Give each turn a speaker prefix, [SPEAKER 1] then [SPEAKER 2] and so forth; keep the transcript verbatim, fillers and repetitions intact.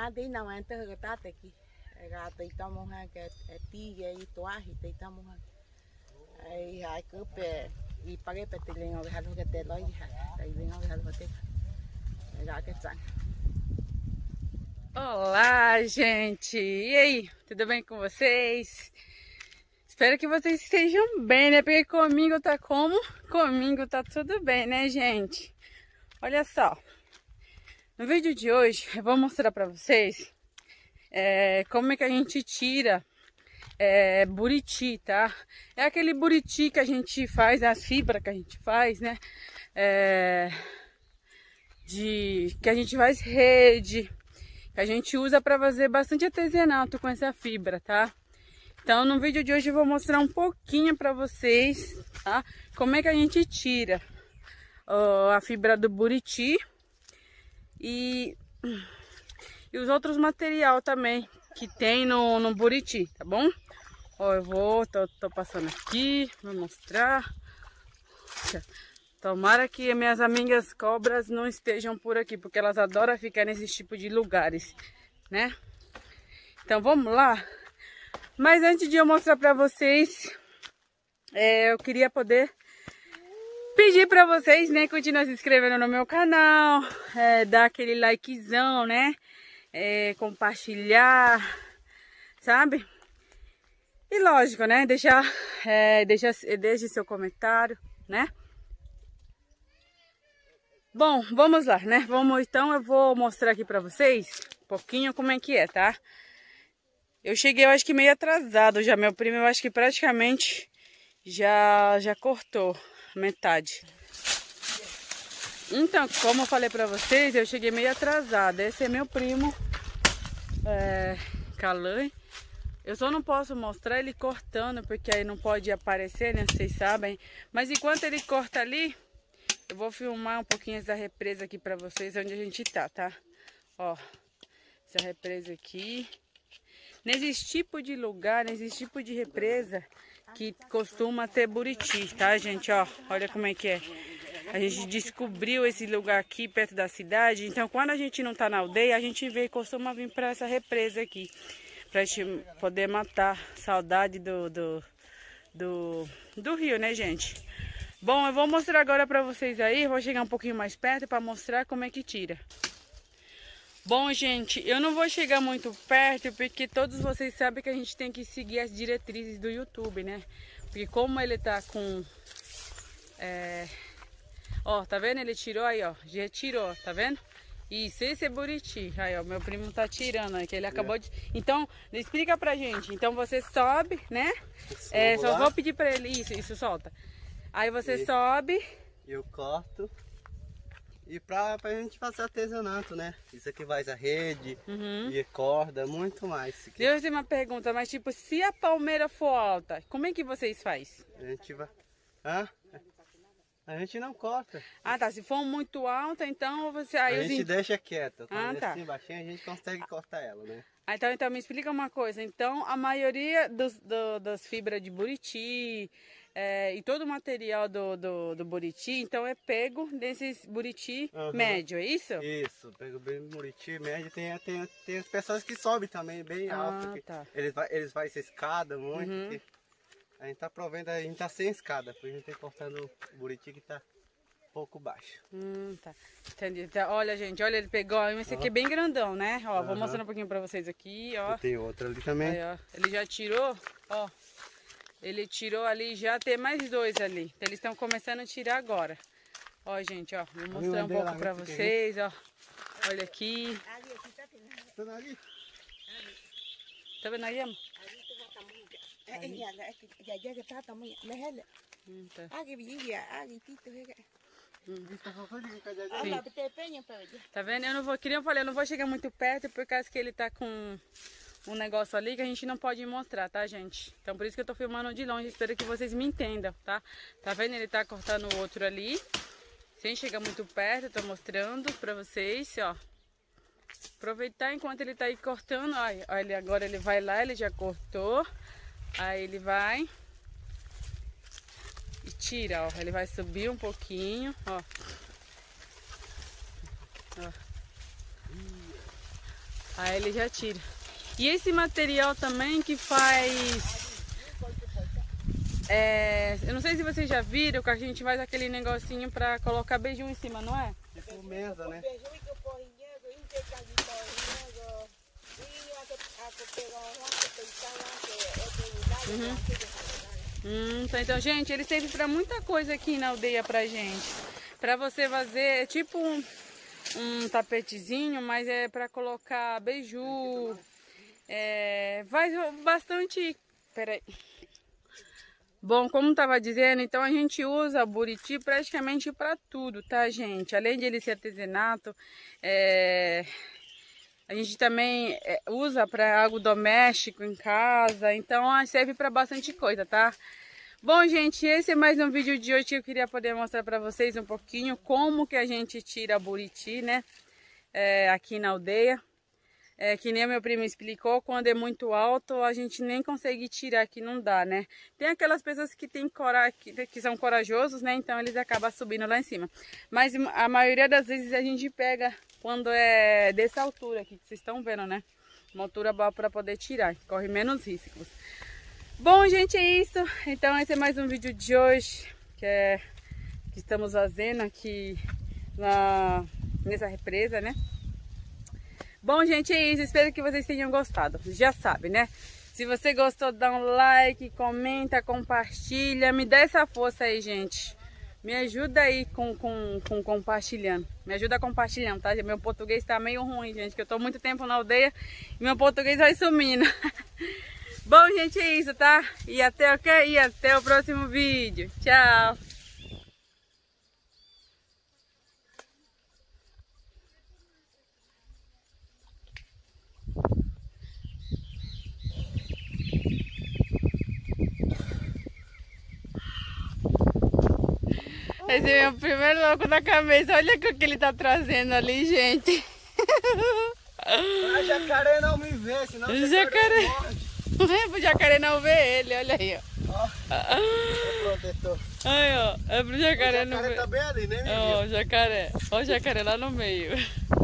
[SPEAKER 1] đi nào anh tới người ta tới kì gà tới tao mong hàng cái tí cái toa thì tới tao mong hàng ai hai cứ về đi pague para ter lenha o ralo que ter loja aí vem o ralo ter já que tá.
[SPEAKER 2] Olá, gente! E aí, tudo bem com vocês? Espero que vocês estejam bem, né? Porque comigo tá como? Comigo tá tudo bem, né, gente? Olha só, no vídeo de hoje eu vou mostrar pra vocês é, como é que a gente tira é, buriti, tá? É aquele buriti que a gente faz, as fibras que a gente faz, né? É, de, que a gente faz rede, que a gente usa pra fazer bastante artesanato com essa fibra, tá? Então no vídeo de hoje eu vou mostrar um pouquinho pra vocês, tá? Como é que a gente tira ó, a fibra do buriti e, e os outros material também que tem no, no buriti, tá bom? Ó, eu vou, tô, tô passando aqui, vou mostrar. Tomara que minhas amigas cobras não estejam por aqui, porque elas adoram ficar nesse tipo de lugares, né? Então vamos lá. Mas antes de eu mostrar pra vocês, é, eu queria poder pedir pra vocês, né, continuar se inscrevendo no meu canal, é, dar aquele likezão, né, é, compartilhar, sabe? E lógico, né, deixar, é, deixa, deixe seu comentário, né? Bom, vamos lá, né? Vamos, então eu vou mostrar aqui pra vocês um pouquinho como é que é, tá? Eu cheguei, eu acho que meio atrasado já. Meu primo, eu acho que praticamente já, já cortou metade. Então, como eu falei pra vocês, eu cheguei meio atrasada. Esse é meu primo, é, Calan. Eu só não posso mostrar ele cortando, porque aí não pode aparecer, né? Vocês sabem. Mas enquanto ele corta ali, eu vou filmar um pouquinho essa represa aqui pra vocês, onde a gente tá, tá? Ó, essa represa aqui. Nesse tipo de lugar, nesse tipo de represa que costuma ter buriti, tá, gente? Ó, olha como é que é. A gente descobriu esse lugar aqui perto da cidade. Então, quando a gente não tá na aldeia, a gente vê, costuma vir pra essa represa aqui. Pra gente poder matar saudade do, do, do, do rio, né, gente? Bom, eu vou mostrar agora pra vocês aí. Vou chegar um pouquinho mais perto pra mostrar como é que tira. Bom, gente, eu não vou chegar muito perto porque todos vocês sabem que a gente tem que seguir as diretrizes do YouTube, né? Porque como ele tá com... É... Ó, tá vendo? Ele tirou aí, ó. Já tirou, tá vendo? Isso, esse é buriti. Aí, ó, meu primo tá tirando aí, que ele acabou de... Então, explica pra gente. Então você sobe, né? É, só vou pedir pra ele... Isso, isso, solta. Aí você e... sobe...
[SPEAKER 3] Eu corto... E pra, pra gente fazer artesanato, né? Isso aqui vai a rede, uhum. E corda, muito mais.
[SPEAKER 2] Deixa eu fazer uma pergunta, mas tipo, se a palmeira for alta, como é que vocês fazem?
[SPEAKER 3] A gente vai... Hã? A gente não corta.
[SPEAKER 2] Ah, tá. Se for muito alta, então você... Aí
[SPEAKER 3] a gente
[SPEAKER 2] os...
[SPEAKER 3] deixa quieta.
[SPEAKER 2] Ah, tá.
[SPEAKER 3] Assim, baixinho, a gente consegue cortar ela, né?
[SPEAKER 2] Ah, então, então me explica uma coisa. Então, a maioria dos, do, das fibras de buriti... É, e todo o material do, do, do buriti, então é pego desses buriti uhum. médio, é isso?
[SPEAKER 3] Isso, pego bem buriti médio. Tem, tem, tem as pessoas que sobem também, bem
[SPEAKER 2] ah,
[SPEAKER 3] alto.
[SPEAKER 2] Tá.
[SPEAKER 3] Eles vão eles vai ser escada muito.
[SPEAKER 2] Uhum.
[SPEAKER 3] A gente tá provendo, a gente tá sem escada, porque a gente tá cortando o buriti que tá um pouco baixo.
[SPEAKER 2] Hum, tá. Entendi. Então, olha, gente, olha, ele pegou. Esse aqui é bem grandão, né? Ó, uhum. Vou mostrar um pouquinho pra vocês aqui, ó.
[SPEAKER 3] E tem outro ali também.
[SPEAKER 2] Aí, ó. Ele já tirou, ó. Ele tirou ali, já tem mais dois ali. Então, eles estão começando a tirar agora. Ó, gente, ó. Vou mostrar um pouco pra vocês, ó. Olha aqui. Tá vendo aí, amor? Tá vendo? Eu não vou, queria falar, eu não vou chegar muito perto por causa que ele tá com um negócio ali que a gente não pode mostrar, tá, gente? Então por isso que eu tô filmando de longe, espero que vocês me entendam, tá? Tá vendo? Ele tá cortando o outro ali, sem chegar muito perto, eu tô mostrando pra vocês, ó. Aproveitar enquanto ele tá aí cortando, ó, olha, agora ele vai lá, ele já cortou, aí ele vai e tira, ó, ele vai subir um pouquinho, ó. Ó. Aí ele já tira. E esse material também que faz... É, eu não sei se vocês já viram que a gente faz aquele negocinho pra colocar beiju em cima, não é?
[SPEAKER 3] Tipo mesa, né?
[SPEAKER 2] Uhum. Hum, tá, então, gente, ele serve pra muita coisa aqui na aldeia pra gente. Pra você fazer, é tipo um, um tapetezinho, mas é pra colocar beiju. É, faz bastante... Peraí. Bom, como estava dizendo, então a gente usa o buriti praticamente para tudo, tá, gente? Além de ele ser artesanato, é... a gente também usa para algo doméstico em casa, então serve para bastante coisa, tá? Bom, gente, esse é mais um vídeo de hoje que eu queria poder mostrar para vocês um pouquinho como que a gente tira buriti, né? É, aqui na aldeia. É, que nem o meu primo explicou, quando é muito alto, a gente nem consegue tirar aqui, não dá, né? Tem aquelas pessoas que, tem cora... que, que são corajosos, né? Então eles acabam subindo lá em cima. Mas a maioria das vezes a gente pega quando é dessa altura aqui, que vocês estão vendo, né? Uma altura boa para poder tirar, corre menos riscos. Bom, gente, é isso. Então esse é mais um vídeo de hoje, que, é... que estamos fazendo aqui na... nessa represa, né? Bom, gente, é isso. Espero que vocês tenham gostado. Já sabe, né? Se você gostou, dá um like, comenta, compartilha. Me dá essa força aí, gente. Me ajuda aí com, com, com compartilhando. Me ajuda compartilhando, tá? Meu português tá meio ruim, gente. Que eu tô muito tempo na aldeia e meu português vai sumindo. Bom, gente, é isso, tá? E até o quê? E até o próximo vídeo. Tchau! Esse é meu primeiro louco da cabeça. Olha o que ele tá trazendo ali, gente.
[SPEAKER 3] Ah, jacaré não me vê, senão o
[SPEAKER 2] jacaré
[SPEAKER 3] morre.
[SPEAKER 2] O jacaré não vê ele, olha aí, ó.
[SPEAKER 3] Ó, é protetor.
[SPEAKER 2] Aí, ó, é pro jacaré,
[SPEAKER 3] o
[SPEAKER 2] não
[SPEAKER 3] jacaré
[SPEAKER 2] ver.
[SPEAKER 3] tá bem ali, né,
[SPEAKER 2] Ó, o jacaré. Ó o jacaré lá no meio.